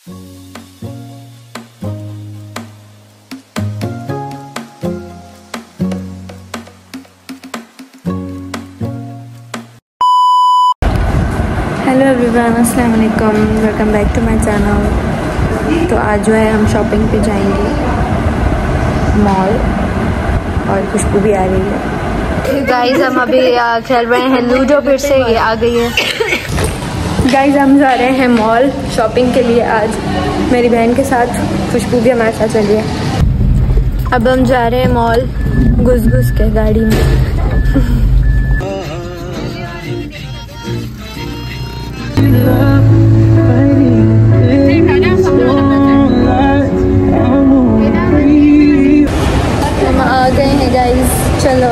Hello everyone, अस्सलाम वालेकुम, welcome back to my channel. तो आज जो है हम शॉपिंग पे जाएंगे मॉल और खुशबू भी आ रही है। गाइस हम अभी खेल रहे हैं लूडो, फिर से ये आ गई है। गाइस हम जा रहे हैं मॉल शॉपिंग के लिए आज मेरी बहन के साथ, खुशबू भी हमारे साथ चली है। अब हम जा रहे हैं मॉल घुस घुस के गाड़ी में। हम आ गए हैं गाइस, चलो।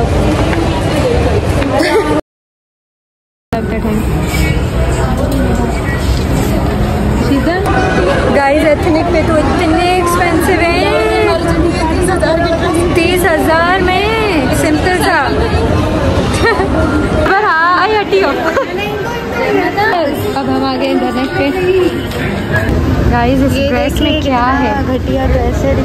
गाइस एथनिक पे तो इतने एक्सपेंसिव हैं, 30,000 में सिंपल सा। पर हाँ आई हटी हो। अब हम आ गए इंटरनेट पे। गाइस इस ड्रेस में क्या है? घटिया ड्रेस है।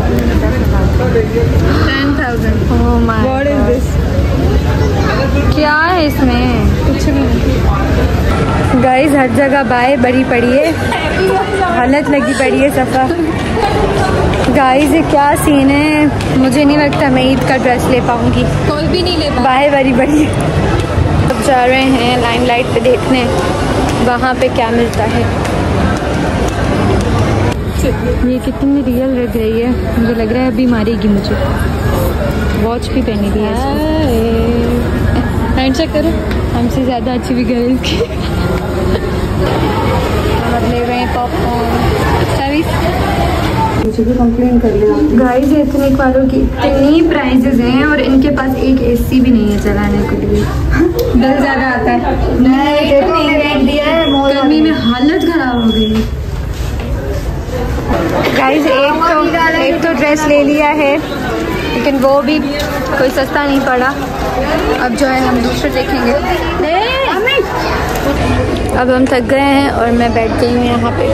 10,000। Oh my god, is this? क्या है इसमें? कुछ नहीं। गाइस हर जगह बाय बड़ी पड़ी है, हालत लगी पड़ी है सफा। गाइस ये क्या सीन है? मुझे नहीं लगता मैं ईद का ड्रेस ले पाऊंगी। कोई भी नहीं ले पाऊंगी, बाय बड़ी बड़ी है। अब जा रहे हैं लाइमलाइट पे देखने वहाँ पे क्या मिलता है। ये कितनी रियल लग रही है, मुझे लग रहा है अभी मारेगी मुझे। वॉच भी पहनी हुई है। हैंड चेक करो, हमसे ज़्यादा अच्छी भी गर्ल की। हम ले रहे हैं पॉपकॉर्न। मुझे भी कंप्लेन कर लिया। गाइस एथनिक वालों की इतनी प्राइजेस हैं और इनके पास एक एसी भी नहीं है चलाने के लिए। बिल ज़्यादा आता है। गर्मी में हालत खराब हो गई। गाइस एक तो ड्रेस ले लिया है, लेकिन वो भी कोई सस्ता नहीं पड़ा। अब जो है हम दूसरे देखेंगे। अब हम थक गए हैं और मैं बैठ गई हूँ यहाँ पे।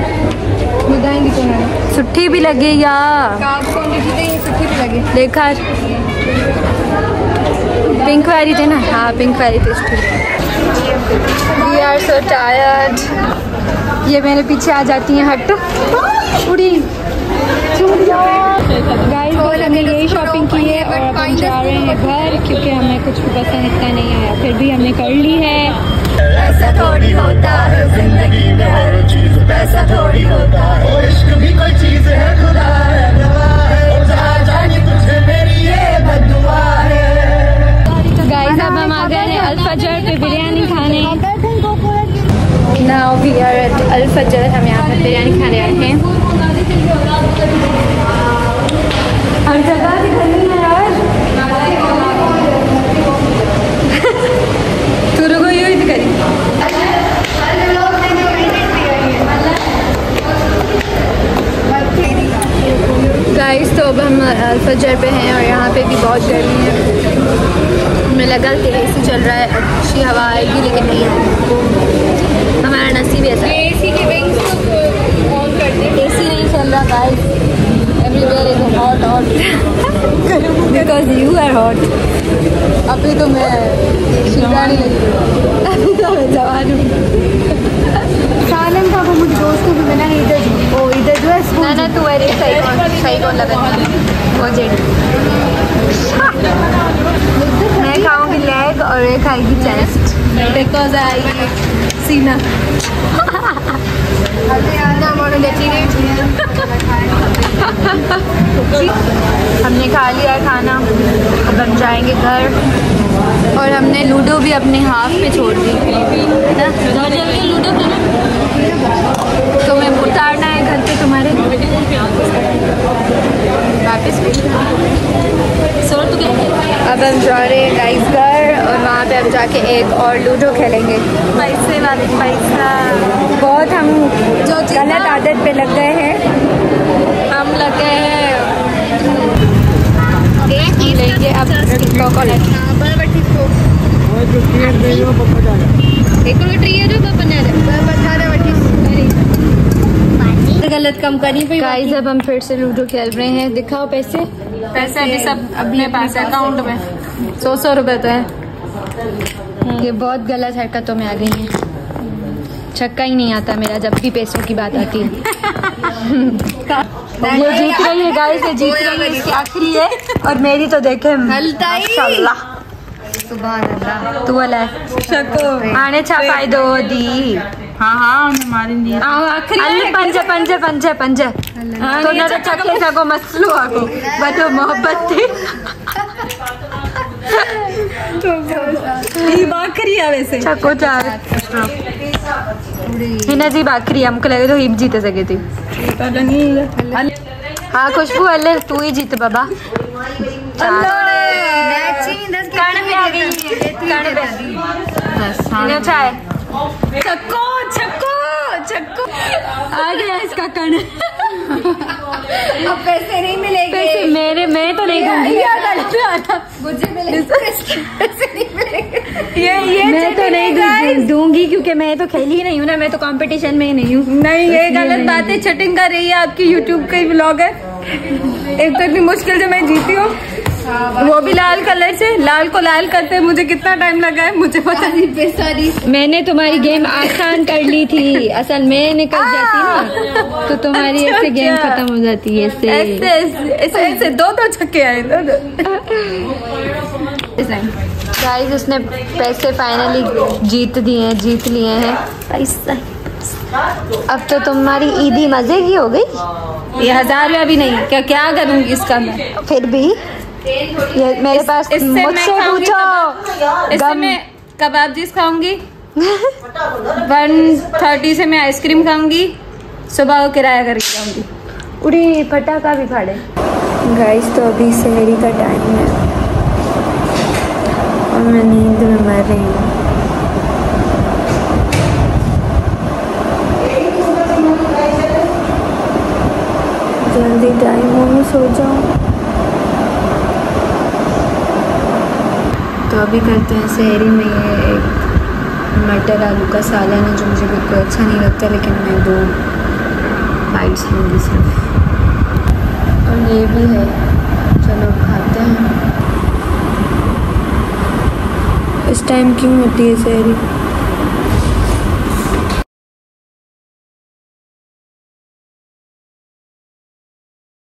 सुट्ठी भी लगे या सुट्ठी भी लगे, देखा पिंक वाली थे ना? हाँ पिंक वाली थी। We are so tired. ये मेरे पीछे आ जाती हैं। हट उड़ी। गाइस हमने यही शॉपिंग की है और अब हम जा रहे हैं घर, क्योंकि हमें कुछ भी पसंद इतना नहीं आया। फिर भी हमने कर ली है। ऐसा थोड़ी होता है जिंदगी में हर चीज पैसा थोड़ी होता है। और इश्क भी कोई चीज है, खुदा है दवा है, जहाँ जाने तुझे मेरी ये बद्दुआ है। तो गाइस अब हम आ गए हैं अल-फजर पे बिरयानी खाने। Now we are at Al Fajar. हम यहाँ पर बिरयानी खाने आए हैं। हर जगह दिखानी है यार। तू रुको, यूँ ही करी। गाइस तो अब हम अल-फजर पे हैं और यहाँ पे भी बहुत गर्मी है। हमें लगा कि एसी चल रहा है, अच्छी हवा आएगी, लेकिन नहीं आई। हमारा नसीब ऐसा है। एसी के विंग्स तो ऑन कर दे। एसी नहीं चल रहा guys, everywhere is hot because you are hot. अभी तो मैं सीधा नहीं लगी, अभी तो मैं जवान हूँ। सालन का वो मुझे दोस्त को भी मिला है इधर। ओ इधर जो है ना ना, तू अरे सही कौन लगा वो जेड। मैं खाऊंगी लेग और ये खाएगी चेस्ट, बिकॉज आई सीना। हमने खा लिया खाना, अब हम जाएंगे घर। और हमने लूडो भी अपने हाथ पे छोड़ दी है ना। लूडो तो मैं उतारना है घर पे तुम्हारे वापस। अब हम जा रहे हैं गाइस घर और वहाँ पे अब जाके एक और लूडो खेलेंगे। पैसे वाले पैसा बहुत हम जो गलत आदत पे लग गए हैं। हम लग गए हैं लेंगे अब कोकोनट। गलत काम करी पे। गाइस अब हम फिर से लूडो खेल रहे हैं। दिखाओ पैसे। पैसे अभी सब अपने पास है अकाउंट में। 100 रुपए तो है। ये बहुत गलत हरकतों में आ गई है। छक्का ही नहीं आता मेरा जब भी पैसों की बात आती है। ये जीत रही है गाइस, ये जीत रही है, इसकी आखिरी है। और मेरी तो देखे माशाल्लाह सुभान अल्लाह। तू वाला आने छापाई दो दी। हाँ हमारी नहीं आखिरी पंजे पंजे पंजे पंजे तो ना चकले सको मसलो आको बतो मोहब्बत थी। आखिरी है वैसे चको चार हिना जी बाकरी हमको लगे तो हिप जीते सके थी। हाँ खुशबू अल्ले तू ही जीत बाबा। चाय छक्को छक्को छक्को आ गया इसका कण। अब पैसे नहीं मिलेंगे। पैसे मेरे मैं तो नहीं दूंगी। मुझे मिलेंगे पैसे नहीं मिलेंगे। ये मैं तो नहीं दूंगी क्योंकि मैं तो खेली ही नहीं हूँ ना। मैं तो कंपटीशन में ही नहीं हूँ। नहीं ये गलत बात है। चीटिंग कर रही है आपकी यूट्यूब का व्लॉग है। एक तो इतनी मुश्किल से मैं जीती हूँ वो भी लाल कलर से। लाल को लाल करते मुझे कितना टाइम लगा है मुझे पता नहीं। मैंने तुम्हारी गेम आसान कर ली थी। असल में निकल जाती ना तो तुम्हारी ऐसे गेम खत्म हो जाती है। ऐसे दो छक्के आए दो। गाइस उसने पैसे फाइनली जीत लिए हैं। अब तो तुम्हारी ईदी मजे की हो गई। ये 1000 रुपया भी नहीं। क्या करूंगी इसका मैं। फिर भी ये मेरे पास मुझसे पूछो। इससे मैं कबाब चीज खाऊंगी। 130 से मैं आइसक्रीम खाऊंगी। सुबह को किराया करके जाऊंगी। उड़ी पटाखा भी फाड़े। गाइस तो अभी सहरी का टाइम है और मैं नींद में मर रही हूँ। जल्दी टाइम हो मैं सो जाऊँ। तो अभी करते हैं सहरी में ये एक मटर आलू का सालन है जो मुझे बिल्कुल अच्छा नहीं लगता, लेकिन मैं 2 बाइट्स लूँगी सिर्फ। और ये भी है, चलो खाते हैं। इस टाइम क्यों होती है सहरी?